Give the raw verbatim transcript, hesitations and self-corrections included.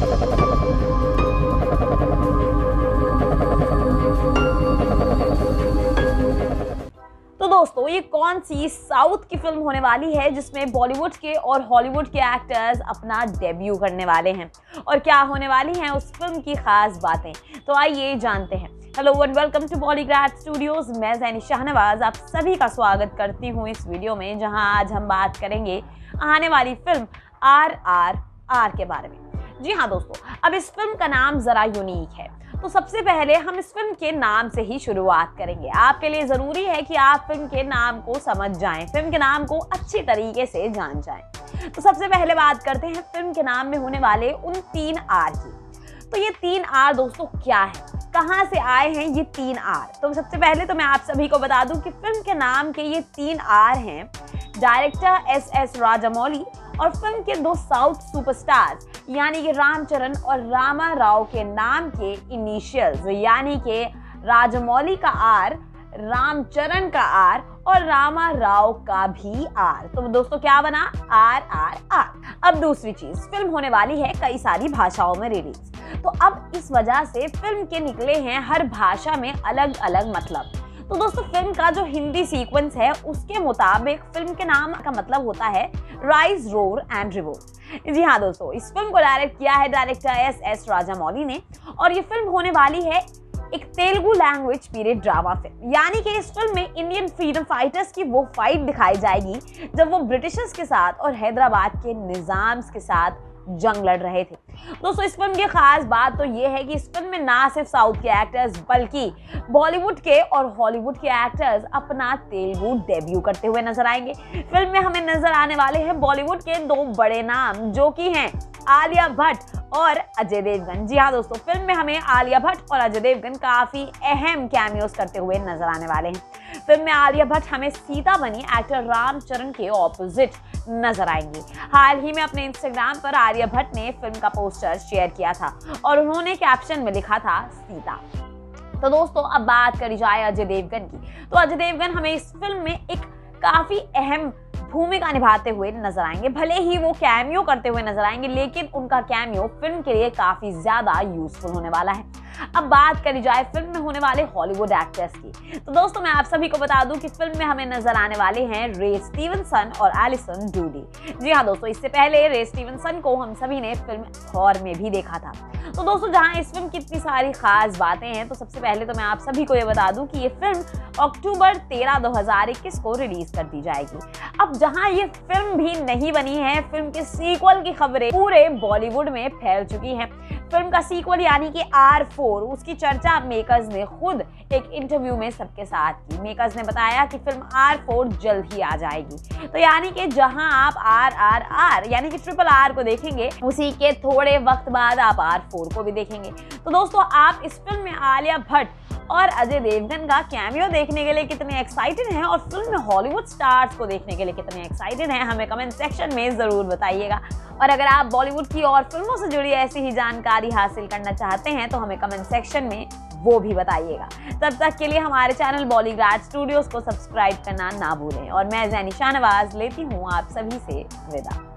तो दोस्तों, ये कौन सी साउथ की फिल्म होने वाली है जिसमें बॉलीवुड के और हॉलीवुड के एक्टर्स अपना डेब्यू करने वाले हैं, और क्या होने वाली हैं उस फिल्म की खास बातें, तो आइए जानते हैं। Hello and welcome to Bollygrad studios. मैं ज़ैनी शाहनवाज आप सभी का स्वागत करती हूँ इस वीडियो में, जहां आज हम बात करेंगे आने वाली फिल्म आर आर आर के बारे में। जी हाँ दोस्तों, अब इस फिल्म का नाम जरा यूनिक है, तो सबसे पहले हम इस फिल्म के नाम से ही शुरुआत करेंगे। आपके लिए जरूरी है कि आप फिल्म के नाम को समझ जाएं, फिल्म के नाम को अच्छी तरीके से जान जाएं। तो सबसे पहले बात करते हैं फिल्म के नाम में होने वाले उन तीन आर की। तो ये तीन आर दोस्तों क्या है, कहाँ से आए हैं ये तीन आर? तो सबसे पहले तो मैं आप सभी को बता दूं कि फिल्म के नाम के ये तीन आर हैं डायरेक्टर एस एस राजामौली और फिल्म के दो साउथ सुपरस्टार्स यानी कि रामचरण और रामा राव के नाम के इनिशियल्स, यानी कि राजामौली का आर, रामचरण का आर और रामा राव का भी आर। तो दोस्तों क्या बना? R R R. अब दूसरी चीज, फिल्म होने वाली है कई सारी भाषाओं में रिलीज, तो अब इस वजह से फिल्म के निकले हैं हर भाषा में अलग अलग मतलब। तो दोस्तों फिल्म का जो हिंदी सीक्वेंस है उसके मुताबिक फिल्म के नाम का मतलब होता है राइज रोर एंड रिवोल्ट। जी हाँ दोस्तों, इस फिल्म को डायरेक्ट किया है डायरेक्टर एस एस राजामौली ने, और ये फिल्म होने वाली है एक Telugu language period drama film, यानी कि इस फिल्म में इंडियन फ्रीडम फाइटर्स की वो फाइट दिखाई जाएगी जब वो ब्रिटिशर्स के साथ और हैदराबाद के निजाम्स के साथ जंग लड़ रहे थे। दोस्तों इस फिल्म की खास बात तो ये है कि इस फिल्म में ना सिर्फ साउथ के एक्टर्स बल्कि बॉलीवुड के और हॉलीवुड के एक्टर्स अपना तेलुगु डेब्यू करते हुए नजर आएंगे। फिल्म में हमें नजर आने वाले हैं बॉलीवुड के दो बड़े नाम, जो कि हैं आलिया भट्ट और अजय देवगन। जी हाँ दोस्तों, फिल्म में हमें आलिया भट्ट और अजय देवगन काफी अहम कैमियोस करते हुए नजर आने वाले हैं। फिल्म में आलिया भट्ट हमें सीता बनी एक्टर रामचरण के ऑपोजिट नजर आएंगी। हाल ही में अपने इंस्टाग्राम पर आलिया भट्ट ने फिल्म का पोस्टर शेयर किया था और उन्होंने कैप्शन में लिखा था सीता। तो दोस्तों अब बात करी जाए अजय देवगन की, तो अजय देवगन हमें इस फिल्म में एक काफी अहम भूमिका निभाते हुए नजर आएंगे। भले ही वो कैमियो करते हुए नजर आएंगे, लेकिन उनका कैमियो फिल्म के लिए काफी ज्यादा यूजफुल होने वाला है। अब बात करी जाए फिल्म में होने वाले हॉलीवुड एक्टर्स की, तो दोस्तों मैं आप सभी को बता दूं कि फिल्म में हमें नजर आने वाले हैं रे स्टीवनसन और एलिसन डूडी। जी हाँ दोस्तों, इससे पहले रे स्टीवनसन को हम सभी ने फिल्म थॉर में भी देखा था। तो दोस्तों जहां इस फिल्म की इतनी सारी खास बातें हैं, तो सबसे पहले तो मैं आप सभी को ये बता दूं कि ये फिल्म अक्टूबर तेरह दो हजार इक्कीस को रिलीज कर दी जाएगी। अब जहां ये फिल्म भी नहीं बनी है, फिल्म के सीक्वल की खबरें पूरे बॉलीवुड में फैल चुकी हैं। फिल्म का सीक्वल यानी कि आर फोर, उसकी चर्चा मेकर्स ने खुद एक इंटरव्यू में सबके साथ की। मेकर्स ने बताया कि फिल्म आर फोर जल्द ही आ जाएगी। तो यानी कि जहां आप आर आर आर यानी कि ट्रिपल आर को देखेंगे, उसी के थोड़े वक्त बाद आप आर फोर को भी देखेंगे। तो दोस्तों आप इस फिल्म में आलिया भट्ट और अजय देवगन का कैमियो देखने के लिए कितने एक्साइटेड हैं, और फिल्म में हॉलीवुड स्टार्स को देखने के लिए कितने एक्साइटेड हैं, हमें कमेंट सेक्शन में जरूर बताइएगा। और अगर आप बॉलीवुड की और फिल्मों से जुड़ी ऐसी ही जानकारी हासिल करना चाहते हैं तो हमें कमेंट सेक्शन में वो भी बताइएगा। तब तक के लिए हमारे चैनल बॉलीग्राड स्टूडियोज को सब्सक्राइब करना ना भूलें, और मैं ज़ैनी शाहनवाज लेती हूँ आप सभी से विदा।